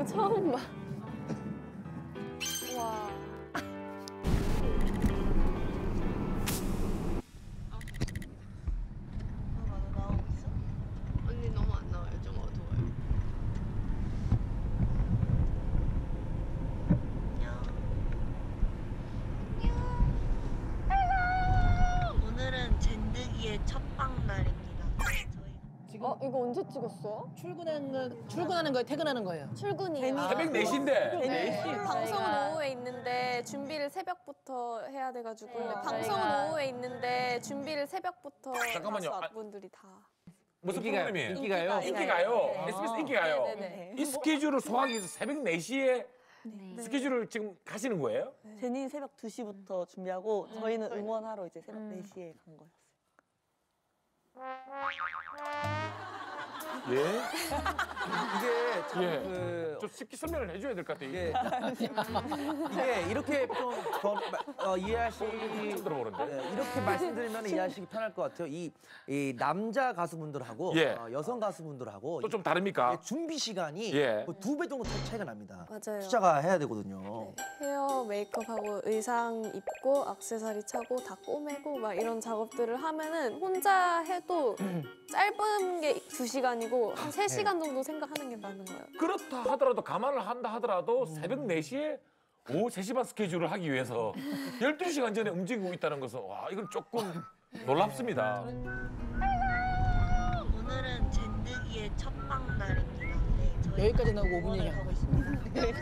이거 처음 봐. 와. 나오고 있어? 언니 너무 안 나와요. 좀 어두워요. 오늘은 젠드기의 첫방 날입니다. 지금 이거 언제 찍었어? 출근하는 거예요? 퇴근하는 거예요? 출근이에요. 새벽 4시인데. 네. 방송은 오후에 있는데 준비를 새벽부터 해야 돼가지고 방송은 오후에 있는데 준비를 새벽부터 잠깐만요. 분들이 다 무슨 프로그램이에요? 인기가요? 인기가요. 네. SBS 인기가요. 네네네. 이 스케줄을 소화하기 위해서 새벽 4시에 스케줄을 지금 가시는 거예요? 제니 새벽 2시부터 준비하고 저희는 응원하러 이제 새벽 4시에 간 거였어요. 예? 이게 참 예. 좀 쉽게 설명을 해줘야 될 것 같아요. 이게 이렇게 좀 이해하시기 처음 들어보는데. 이렇게 말씀드리면 이해하시기 편할 것 같아요. 이 남자 가수분들하고 예. 여성 가수분들하고 또 좀 다릅니까? 준비 시간이 예. 2배 정도 차이가 납니다. 맞아요. 숫자가 해야 되거든요. 헤어 메이크업하고 의상 입고 액세서리 차고 다 꼬매고 막 이런 작업들을 하면은 혼자 해도 짧은 게 2시간이고 한 3시간 정도 생각하는 게 많은 거예요. 그렇다 하더라도 감안을 한다 하더라도 새벽 4시에 오후 3시 반 스케줄을 하기 위해서 12시간 전에 움직이고 있다는 것은 와 이건 조금 놀랍습니다. 오늘은 젠드기의 첫방 날입니다. 네, 저희 여기까지 나오고 5분 응원을 얘기하고 하고 있습니다.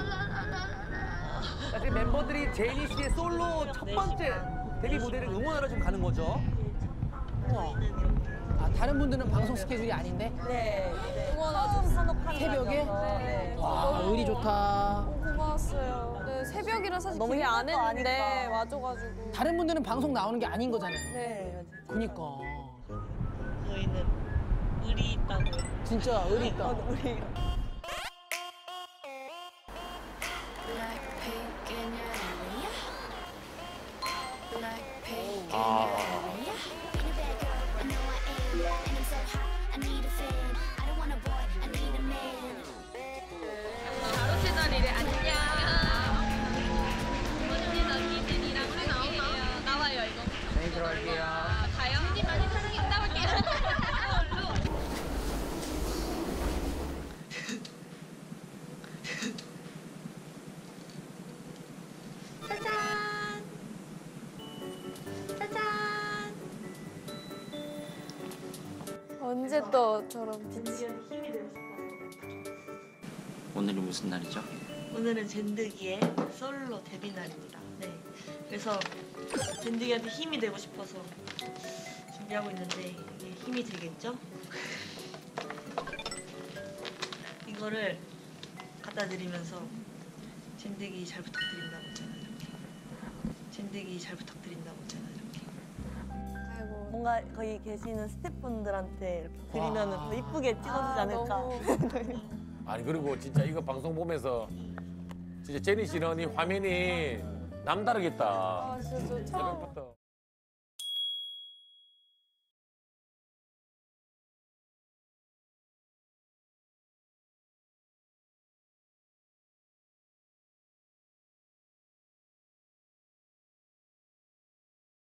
사실 멤버들이 제니 씨의 솔로 첫 번째 데뷔 무대를 응원하러 좀 가는 거죠. 저희는 이렇게 다른 분들은 방송 스케줄이 아닌데? 네, 응원하고 산업하는 새벽에? 네. 와, 의리 좋다. 고마웠어요. 네, 새벽이라 사실 너무 기대 안 힘들 거 했는데 아니까. 와줘가지고. 다른 분들은 방송 나오는 게 아닌 거잖아요. 네. 그니까. 저희는 의리 있다고요. 진짜 의리 있다. 우리 바로 채널이래. 안녕. 언니 너희들이랑 우리 나와요 이거. 네, 들어갈게요. 가요? 언니 많이 사랑해. 나올게요. 짜잔. 짜잔. 언제 또 저런 빛이. 힘이 되고 싶어서. 오늘은 무슨 날이죠? 오늘은 젠드기의 솔로 데뷔 날입니다. 네. 그래서 젠드기한테 힘이 되고 싶어서 준비하고 있는데 이게 힘이 되겠죠? 이거를 갖다 드리면서 젠드기 잘 부탁드린다고 제가 이렇게. 젠드기 잘 부탁드린다고 제가 이렇게. 아이고. 뭔가 거기 계시는 스태프분들한테 이렇게 드리면 더 이쁘게 찍어주지 않을까. 너무 아니 그리고 진짜 이거 방송 보면서 진짜 제니 씨는 이 화면이 남다르겠다. 아 진짜 저 처음 새벽부터.